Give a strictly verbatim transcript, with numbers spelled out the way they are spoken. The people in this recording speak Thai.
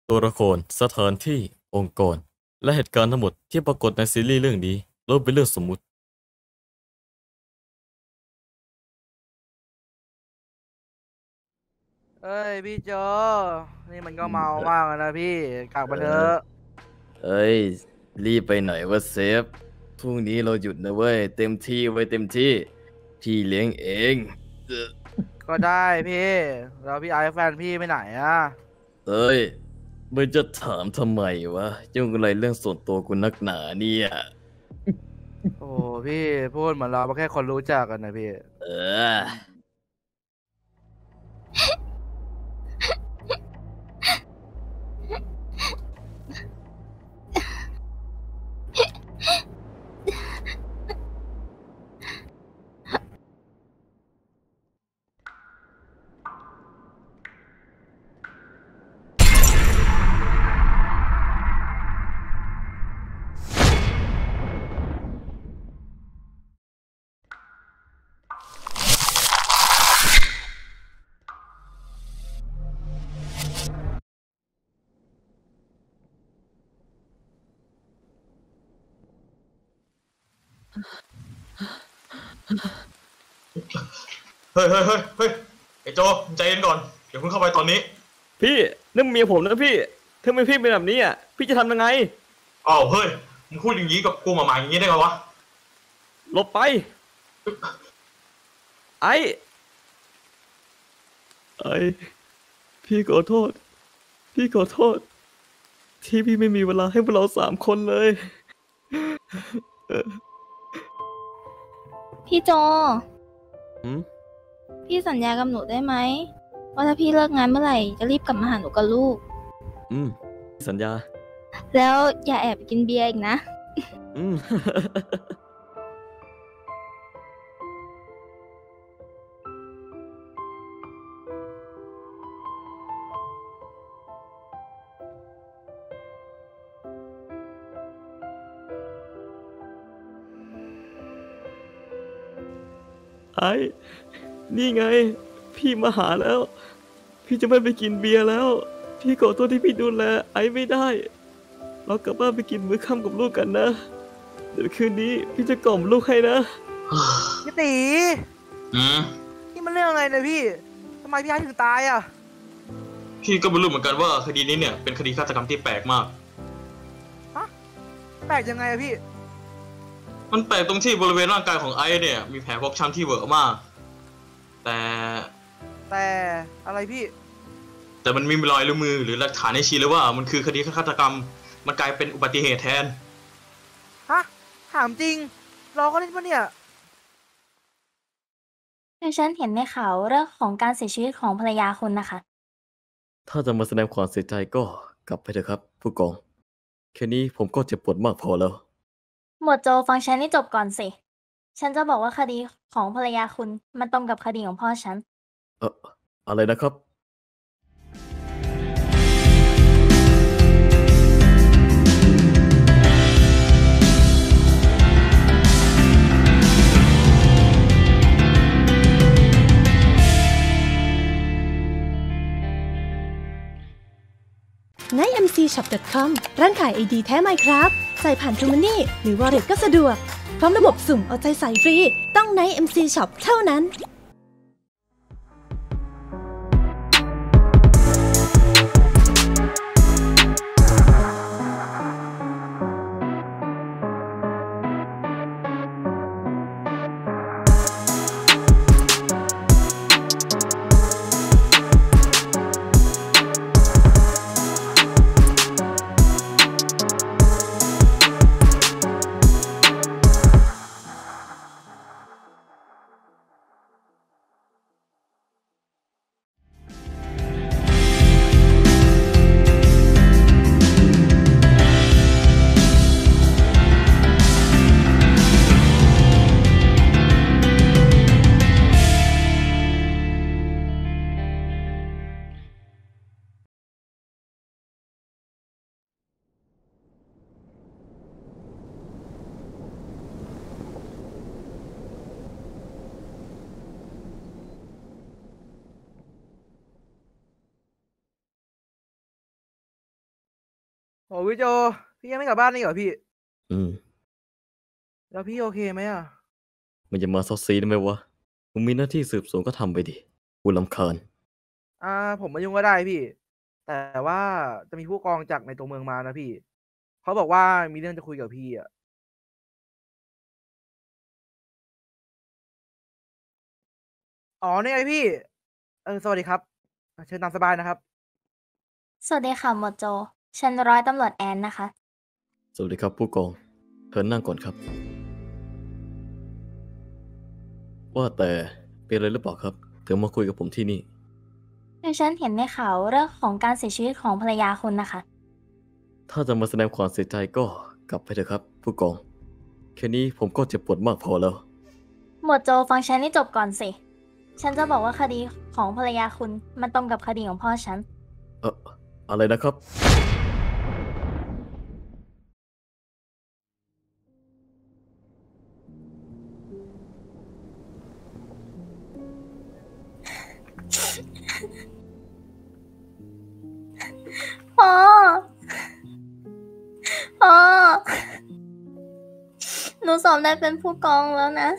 ตัวละครสถานที่องค์กรและเหตุการณ์ทั้งหมดที่ปรากฏในซีรีส์เรื่องนี้ล้วนเป็นเรื่องสมมุติเอ้ยพี่โจนี่มันก็อืมเมาเอ่อมากแล้วนะพี่กลับมาเถเอออะเอ้ยรีบไปไหนวะเซฟพรุ่งนี้เราหยุดนะเว้ยเต็มที่ไว้ยเต็มที่พี่เลี้ยงเองเออก็ได้พี่แล้วพี่ไอซ์แฟนพี่ไปไหนอะเอ้ยไม่จะถามทำไมวะยุ่งอะไรเรื่องส่วนตัวกูนักหนาเนี่ยโอ้พี่พูดเหมือนเราเป็นแค่คนรู้จักกันนะพี่เออเฮ้ยเฮ้ยเฮ้ยเฮ้ยไอ้โจใจเย็นก่อนอย่าเพิ่งเข้าไปตอนนี้พี่นั่นเมียผมนะพี่ถ้าไม่พี่เป็นแบบนี้อ่ะพี่จะทำยังไงอ้าวเฮ้ยมึงพูดอย่างนี้กับกูหมาๆอย่างนี้ได้ไงวะหลบไปไอ้ไอ้พี่ขอโทษพี่ขอโทษที่พี่ไม่มีเวลาให้พวกเราสามคนเลยพี่โจอืมพี่สัญญากับหนูได้ไหมว่าถ้าพี่เลิกงานเมื่อไหร่จะรีบกลับมาหาหนูกับลูกอืมสัญญาแล้วอย่าแอบไปกินเบียร์อีกนะอืม ไอ้นี่ไง พี่มาหาแล้ว พี่จะไม่ไปกินเบียร์แล้ว พี่ขอโทษที่พี่ดูแลไอ้ไม่ได้ เรากลับบ้านไปกินมื้อค่ำกับลูกกันนะ เดี๋ยวคืนนี้พี่จะกล่อมลูกให้นะพี่ตีอืมนี่มันเรื่องอะไรเนี่ยพี่ทำไมพี่ไอซ์ถึงตายอะพี่ก็ไม่รู้เหมือนกันว่าคดีนี้เนี่ยเป็นคดีฆาตกรรมที่แปลกมากฮะแปลกยังไงอะพี่มันแปลกตรงที่บริเวณร่างกายของไอซ์เนี่ยมีแผลฟกช้ำที่เวอะมาก แต่แต่อะไรพี่แต่มันไมมีรอยนิ้วมือหรือหลักฐานให้ชี้เลยว่ามันคือคดีฆาตกรรมมันกลายเป็นอุบัติเหตุแทนฮะถามจริงรอเขาเล่นปะเนี่ยคือฉันเห็นในข่าวเรื่องของการเสียชีวิตของภรรยาคุณนะคะถ้าจะมาแสดงความเสียใจก็กลับไปเถอะครับ ผู้กอง แค่นี้ผมก็เจ็บปวดมากพอแล้วหมวดโจฟังฉันให้จบก่อนสิ ฉันจะบอกว่าคดีของภรรยาคุณมันตรงกับคดีของพ่อฉันเอออะไรนะครับใน เอ็ม ซี ช็อป ดอท คอม ร้านขายไอดีแท้ไมครับใส่ผ่าน True Money หรือ Wallet ก็สะดวก พร้อมระบบสุ่มเอาใจใส่ฟรี ต้องใน เอ็ม ซี ช็อป เท่านั้นโอ้พี่โจพี่ยังไม่กลับบ้านนี่เหรอพี่อืมแล้วพี่โอเคไหมอ่ะมันจะมาซอสซีได้ไหมวะมึงมีหน้าที่สืบสวนก็ทำไปดิกูรำคาญอ่า ผมไม่ยุ่งก็ได้พี่ แต่ว่าจะมีผู้กองจากในตัวเมืองมานะพี่เขาบอกว่ามีเรื่องจะคุยกับพี่อ่ะอ๋อนี่ไงพี่เออสวัสดีครับอ่ะเชิญตามสบายนะครับสวัสดีค่ะหมวดโจ ฉันร้อยตำรวจแอนนะคะสวัสดีครับผู้กองเชิญนั่งก่อนครับ ว่าแต่เป็นอะไรหรือเปล่าครับถึงมาคุยกับผมที่นี่คือฉันเห็นในข่าวเรื่องของการเสียชีวิตของภรรยาคุณนะคะถ้าจะมาแสดงความเสียใจก็กลับไปเถอะครับ ผู้กอง แค่นี้ผมก็เจ็บปวดมากพอแล้วหมวดโจฟังฉันให้จบก่อนสิ ฉันจะบอกว่าคดีของภรรยาคุณมันตรงกับคดีของพ่อฉันเอ่ออะไรนะครับพ่อ พ่อ หนูสอบได้เป็นผู้กองแล้วนะ